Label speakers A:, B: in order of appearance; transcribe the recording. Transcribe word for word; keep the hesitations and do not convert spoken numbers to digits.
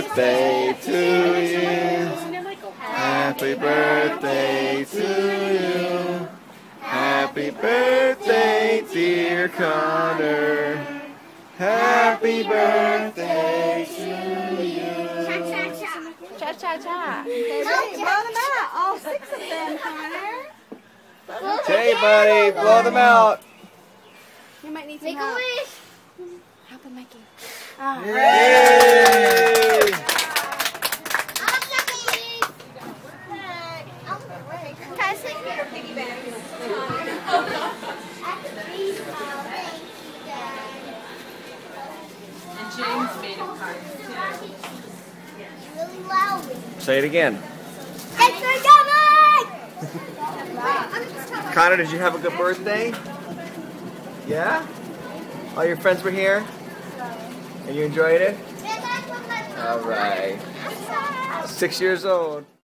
A: birthday to you. Happy birthday to you. Happy birthday, dear Connor. Happy birthday to you.
B: Cha cha cha.
C: Okay, ready? Blow them out. All six of them, Connor.
A: Okay, buddy, blow them out.
C: You might need some
B: Make a
C: help.
B: wish.
C: Help him, Mikey.
A: Yay!
D: And James made him cards too.
B: Really loudly.
A: Say it again.
B: Thanks for coming!
A: Connor, did you have a good birthday? Yeah? All your friends were here? And you enjoyed it? All right. Six years old.